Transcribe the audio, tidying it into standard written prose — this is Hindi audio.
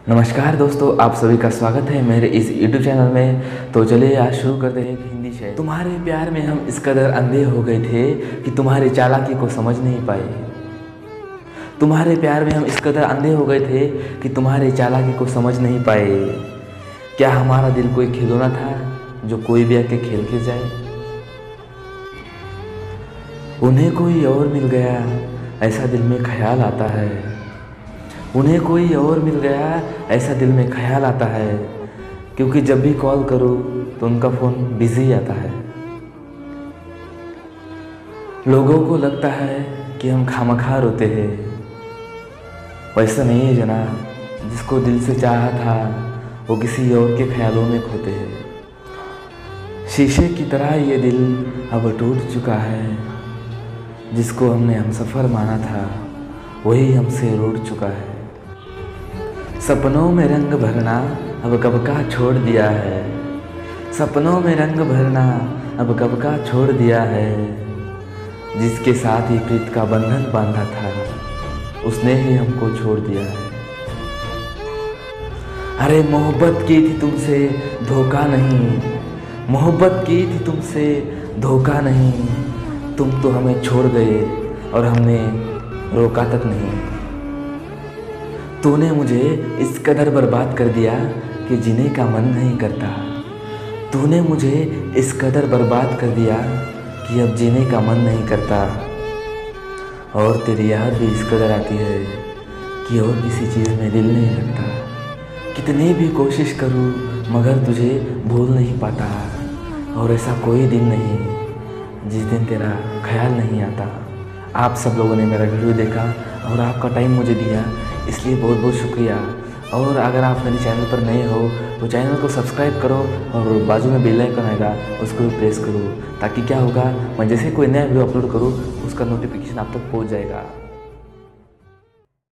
नमस्कार दोस्तों, आप सभी का स्वागत है मेरे इस YouTube चैनल में। तो चलिए आज शुरू करते हैं एक हिंदी शेर। तुम्हारे प्यार में हम इस कदर अंधे हो गए थे कि तुम्हारी चालाकी को समझ नहीं पाए। तुम्हारे प्यार में हम इस कदर अंधे हो गए थे कि तुम्हारी चालाकी को समझ नहीं पाए। क्या हमारा दिल कोई खिलौना था जो कोई भी आके खेल के जाए। उन्हें कोई और मिल गया ऐसा दिल में ख्याल आता है। उन्हें कोई और मिल गया ऐसा दिल में ख्याल आता है, क्योंकि जब भी कॉल करूँ तो उनका फ़ोन बिजी आता है। लोगों को लगता है कि हम खामखा रोते हैं। वैसा नहीं है जनाब, जिसको दिल से चाहा था वो किसी और के ख्यालों में खोते हैं। शीशे की तरह ये दिल अब टूट चुका है। जिसको हमने हमसफ़र माना था वही हमसे रूठ चुका है। सपनों में रंग भरना अब कब का छोड़ दिया है। सपनों में रंग भरना अब कब का छोड़ दिया है। जिसके साथ ही प्रीत का बंधन बांधा था उसने ही हमको छोड़ दिया है। अरे मोहब्बत की थी तुमसे धोखा नहीं, मोहब्बत की थी तुमसे धोखा नहीं। तुम तो हमें छोड़ गए और हमने रोका तक नहीं। तूने मुझे इस कदर बर्बाद कर दिया कि जीने का मन नहीं करता। तूने मुझे इस कदर बर्बाद कर दिया कि अब जीने का मन नहीं करता। और तेरी याद भी इस कदर आती है कि और किसी चीज़ में दिल नहीं लगता। कितनी भी कोशिश करूँ मगर तुझे भूल नहीं पाता। और ऐसा कोई दिन नहीं जिस दिन तेरा ख्याल नहीं आता। आप सब लोगों ने मेरा वीडियो देखा और आपका टाइम मुझे दिया, इसलिए बहुत बहुत शुक्रिया। और अगर आप मेरे चैनल पर नए हो तो चैनल को सब्सक्राइब करो और बाजू में बेल आइकन आएगा उसको भी प्रेस करो, ताकि क्या होगा, मैं जैसे कोई नया वीडियो अपलोड करूँ उसका नोटिफिकेशन आप तक पहुँच जाएगा।